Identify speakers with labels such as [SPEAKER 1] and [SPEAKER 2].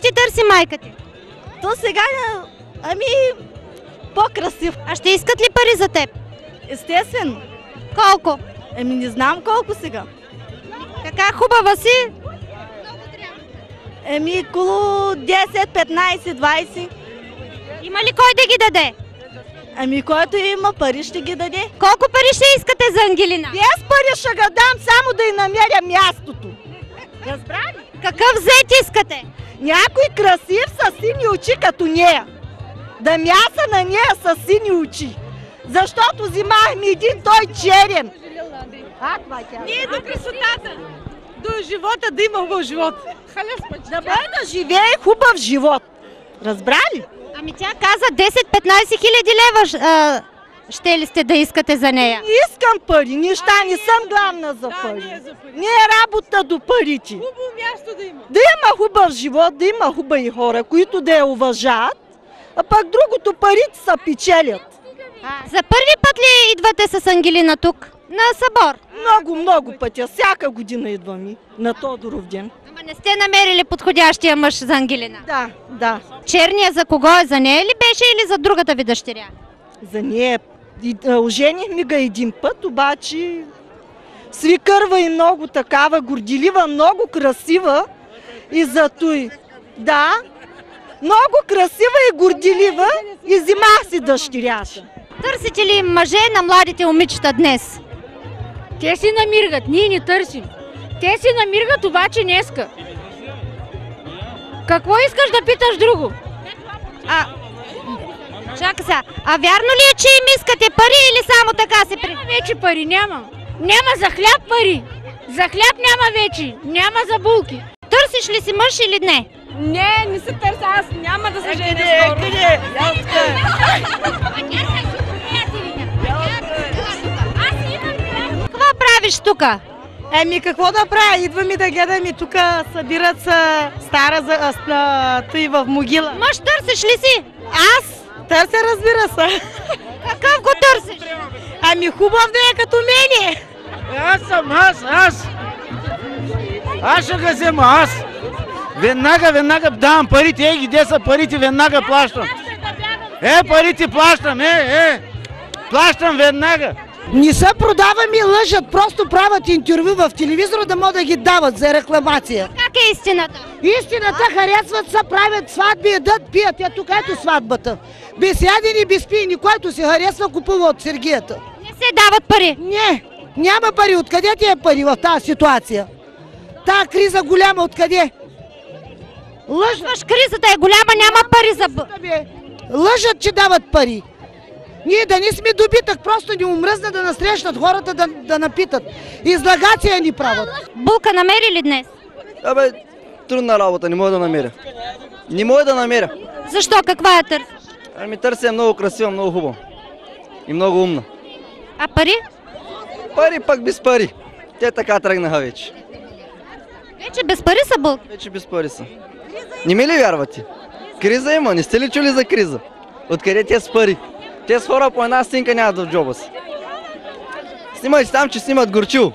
[SPEAKER 1] ти търси майка ти?
[SPEAKER 2] То сега, по-красив.
[SPEAKER 1] А ще искат ли пари за теб?
[SPEAKER 2] Естествено.
[SPEAKER 1] Колко?
[SPEAKER 2] Не знам колко сега.
[SPEAKER 1] Така хубава си?
[SPEAKER 2] Около 10, 15, 20.
[SPEAKER 1] Има ли кой да ги даде?
[SPEAKER 2] Който има пари, ще ги даде.
[SPEAKER 1] Колко пари ще искате за Ангелина?
[SPEAKER 2] Без пари ще ga дам, само да й намеря мястото. Разбрали?
[SPEAKER 1] Какъв зет искате?
[SPEAKER 2] Някой красив с сини очи като нея. Да мяса на нея с сини очи. Защото взимахме един, той черен.
[SPEAKER 3] Ние до красотата, до живота, да има хубав живот.
[SPEAKER 2] Да бъде да живее хубав живот. Разбрали?
[SPEAKER 1] Ами тя каза 10-15 хиляди лева ще ли сте да искате за нея?
[SPEAKER 2] Не искам пари, не съм главна за пари. Не е работа до парите.
[SPEAKER 3] Хубаво място да има.
[SPEAKER 2] Да има хубав живот, да има хубави хора, които да я уважават, а пък другото парите са печелят.
[SPEAKER 1] За първи път ли идвате с Ангелина тук? На събор?
[SPEAKER 2] Много пътя. Всяка година идваме на Тодоров ден.
[SPEAKER 1] Ама не сте намерили подходящия мъж за Ангелина?
[SPEAKER 2] Да.
[SPEAKER 1] Черния за кого е? За нея ли беше или за другата ви дъщеря?
[SPEAKER 2] За нея. Оженихме ga един път, обаче свикърва и много такава, горделива, много красива и затой. Да, много красива и горделива и взимах си дъщерята.
[SPEAKER 1] Търсите ли мъже на младите момичета днес?
[SPEAKER 4] Те си намират, ние не търсим. Те си намират, обаче днеска. Какво искаш да питаш друго?
[SPEAKER 1] Чакай сега, а вярно ли е, че им искате пари или само така се при...
[SPEAKER 4] Вече пари няма. Няма за хляб пари. За хляб няма вече. Няма за булки.
[SPEAKER 1] Търсиш ли си мъж или не?
[SPEAKER 3] Не се търся, аз няма да се женя скоро.
[SPEAKER 1] Какво правиш тука?
[SPEAKER 3] Какво да правя? Идваме да гледаме тук, събират се стара тъй в могила.
[SPEAKER 1] Мъж търсиш ли си?
[SPEAKER 3] Аз търся, разбира се.
[SPEAKER 1] Какъв го търсиш?
[SPEAKER 3] Хубав да е като мене.
[SPEAKER 5] Аз ще го взема, аз. Веднага давам парите, где са парите, веднага плащам. Парите плащам, плащам веднага.
[SPEAKER 6] Не се продавам и лъжат, просто правят интервю в телевизора да могат да ги дават за рекламация.
[SPEAKER 1] Как е истината?
[SPEAKER 6] Истината харесват се, правят сватби, ядат, пият. Тук ето сватбата. Без ядени, без пиени, който се харесва, купува от Сергията.
[SPEAKER 1] Не се дават пари?
[SPEAKER 6] Не, няма пари. Откъде ти е пари в тази ситуация? Та криза голяма, откъде?
[SPEAKER 1] Лъжваш, кризата е голяма, няма пари за...
[SPEAKER 6] Лъжат, че дават пари. Ние да не сме добитък, просто ни умръзна да насрещнат хората да напитат. Излагация ни правят.
[SPEAKER 1] Булка намери ли днес?
[SPEAKER 7] Трудна работа, не мога да намеря. Не мога да намеря.
[SPEAKER 1] Защо? Каква я търси?
[SPEAKER 7] Търся много красива, много хубава. И много умна.
[SPEAKER 1] А пари?
[SPEAKER 7] Пари пак без пари. Те така тръгнаха вече.
[SPEAKER 1] Вече без пари са булки?
[SPEAKER 7] Вече без пари са. Не ми ли вярвате? Криза има, не сте ли чули за криза? Откъде те с пари? Те с хора по една стинка нямат в джоба си. Снимайте там, че снимат горчил.